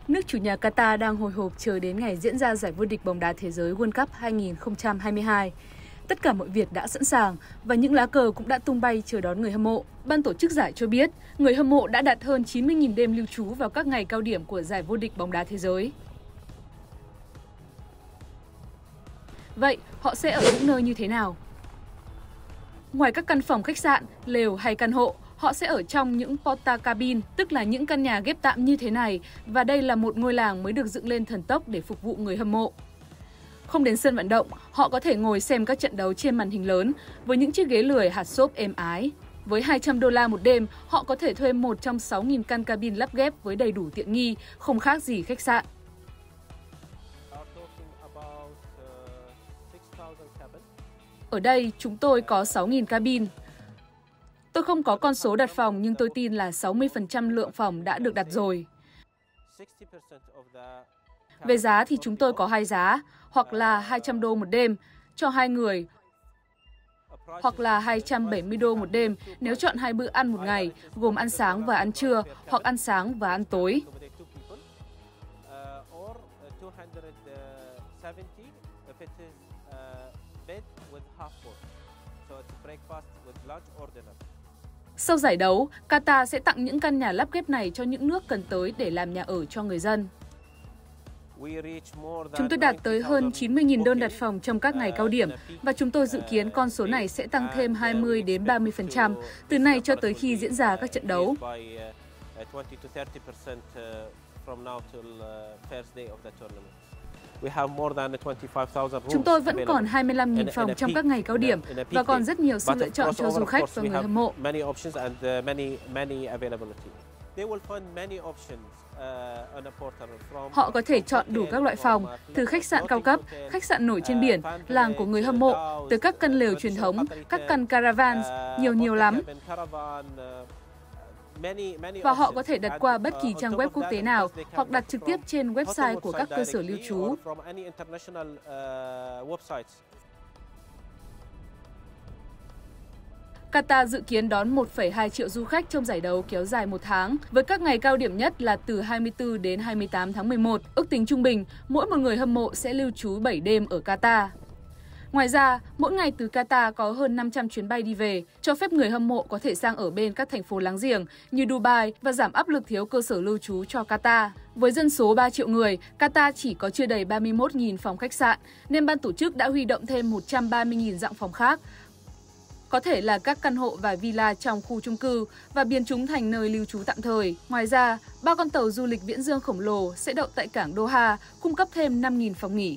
Nước chủ nhà Qatar đang hồi hộp chờ đến ngày diễn ra giải vô địch bóng đá thế giới World Cup 2022. Tất cả mọi việc đã sẵn sàng và những lá cờ cũng đã tung bay chờ đón người hâm mộ. Ban tổ chức giải cho biết, người hâm mộ đã đặt hơn 90.000 đêm lưu trú vào các ngày cao điểm của giải vô địch bóng đá thế giới. Vậy, họ sẽ ở những nơi như thế nào? Ngoài các căn phòng khách sạn, lều hay căn hộ, họ sẽ ở trong những porta cabin, tức là những căn nhà ghép tạm như thế này, và đây là một ngôi làng mới được dựng lên thần tốc để phục vụ người hâm mộ. Không đến sân vận động, họ có thể ngồi xem các trận đấu trên màn hình lớn với những chiếc ghế lười hạt xốp êm ái. Với $200 một đêm, họ có thể thuê một trong 6.000 căn cabin lắp ghép với đầy đủ tiện nghi, không khác gì khách sạn. Ở đây, chúng tôi có 6.000 cabin. Tôi không có con số đặt phòng nhưng tôi tin là 60% lượng phòng đã được đặt rồi. Về giá thì chúng tôi có hai giá, hoặc là $200 một đêm cho 2 người, hoặc là $270 một đêm nếu chọn 2 bữa ăn một ngày, gồm ăn sáng và ăn trưa, hoặc ăn sáng và ăn tối. Sau giải đấu, Qatar sẽ tặng những căn nhà lắp ghép này cho những nước cần tới để làm nhà ở cho người dân. Chúng tôi đạt tới hơn 90.000 đơn đặt phòng trong các ngày cao điểm và chúng tôi dự kiến con số này sẽ tăng thêm 20 đến 30% từ nay cho tới khi diễn ra các trận đấu. Chúng tôi vẫn còn 25.000 phòng trong các ngày cao điểm và còn rất nhiều sự lựa chọn cho du khách và người hâm mộ. Họ có thể chọn đủ các loại phòng, từ khách sạn cao cấp, khách sạn nổi trên biển, làng của người hâm mộ, tới các căn lều truyền thống, các căn caravans, nhiều lắm. Và họ có thể đặt qua bất kỳ trang web quốc tế nào hoặc đặt trực tiếp trên website của các cơ sở lưu trú. Qatar dự kiến đón 1,2 triệu du khách trong giải đấu kéo dài 1 tháng, với các ngày cao điểm nhất là từ 24 đến 28 tháng 11. Ước tính trung bình, mỗi một người hâm mộ sẽ lưu trú 7 đêm ở Qatar. Ngoài ra, mỗi ngày từ Qatar có hơn 500 chuyến bay đi về, cho phép người hâm mộ có thể sang ở bên các thành phố láng giềng như Dubai và giảm áp lực thiếu cơ sở lưu trú cho Qatar. Với dân số 3 triệu người, Qatar chỉ có chưa đầy 31.000 phòng khách sạn, nên ban tổ chức đã huy động thêm 130.000 dạng phòng khác, có thể là các căn hộ và villa trong khu chung cư và biến chúng thành nơi lưu trú tạm thời. Ngoài ra, 3 con tàu du lịch viễn dương khổng lồ sẽ đậu tại cảng Doha, cung cấp thêm 5.000 phòng nghỉ.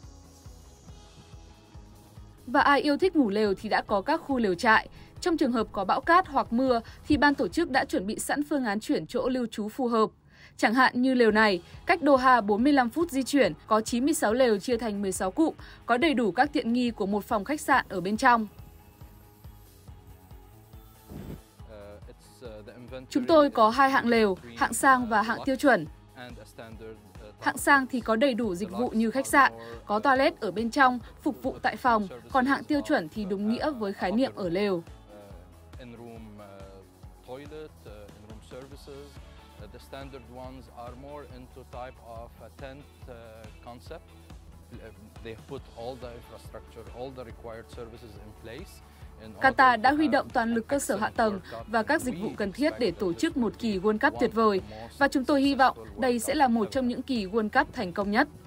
Và ai yêu thích ngủ lều thì đã có các khu lều trại. Trong trường hợp có bão cát hoặc mưa thì ban tổ chức đã chuẩn bị sẵn phương án chuyển chỗ lưu trú phù hợp. Chẳng hạn như lều này, cách Doha 45 phút di chuyển, có 96 lều chia thành 16 cụm, có đầy đủ các tiện nghi của một phòng khách sạn ở bên trong. Chúng tôi có 2 hạng lều, hạng sang và hạng tiêu chuẩn. Hạng sang thì có đầy đủ dịch vụ như khách sạn, có toilet ở bên trong, phục vụ tại phòng, còn hạng tiêu chuẩn thì đúng nghĩa với khái niệm ở lều. Qatar đã huy động toàn lực cơ sở hạ tầng và các dịch vụ cần thiết để tổ chức một kỳ World Cup tuyệt vời. Và chúng tôi hy vọng đây sẽ là một trong những kỳ World Cup thành công nhất.